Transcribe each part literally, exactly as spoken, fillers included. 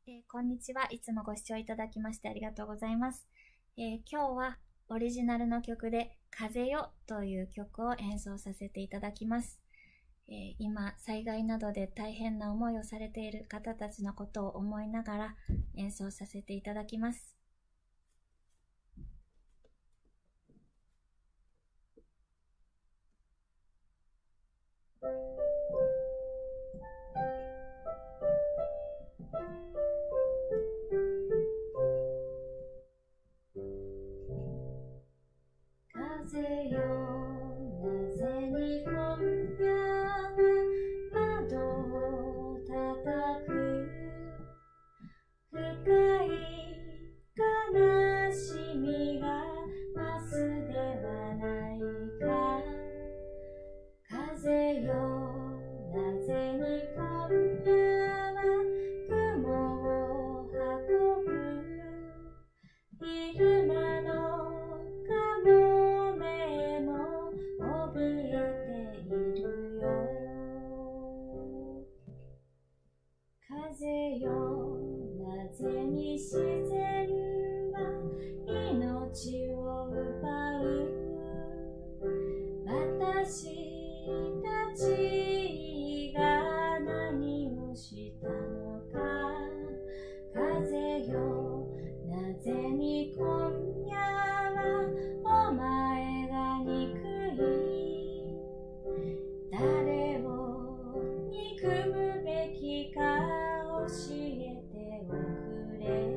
えーこんにちは。いつもご視聴いただきましてありがとうございます。えー今日はオリジナルの曲で風よという曲を演奏させていただきます。えー今、災害などで大変な思いをされている方たちのことを思いながら演奏させていただきます。風よ、なぜに今夜は窓を叩く。深い悲しみが増すではないか。風よ、なぜに今夜は雲を運ぶ。昼間のカモメも怯えているよ。風よ、なぜに自然は命を奪う。私たちが何をしたのか。風よ、なぜに今夜はお前が憎い。誰を憎むべきか教えておくれ。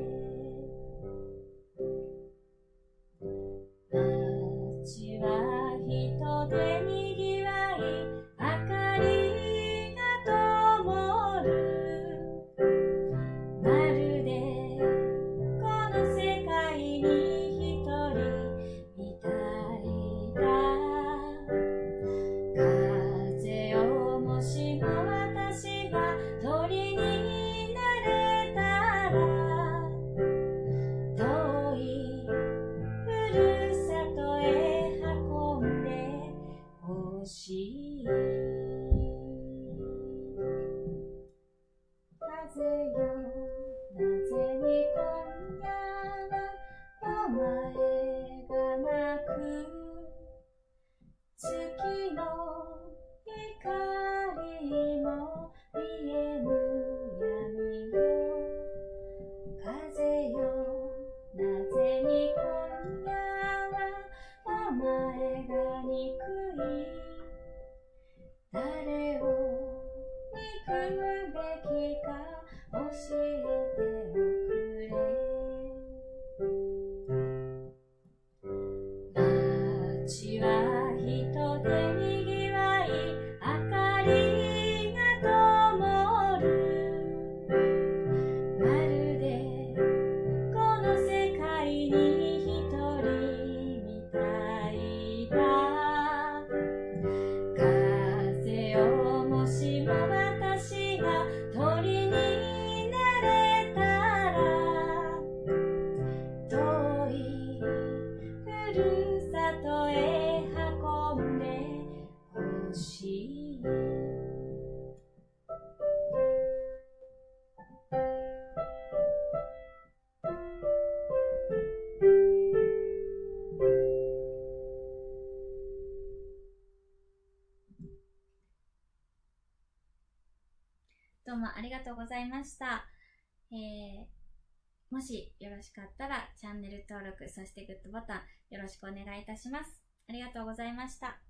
街は人でにぎわい、明かりが灯る。まるでこの世界に一人みたいだ。風よ、もしも私が鳥になれたら、遠いふるさとへ運んでほしい。風よ、なぜに今夜はお前が泣く。月の光も見えぬ闇よ。風よ、なぜに今夜はお前が憎い。誰を憎むべきか教えておくれ。街は人でにぎわい、明かりが灯る。まるでこの世界に一人みたいだ。風よ、もしも私が鳥になれたら、遠いふるさとへ運んでほしい。どうもありがとうございました。えーもしよろしかったらチャンネル登録、そしてグッドボタンよろしくお願いいたします。ありがとうございました。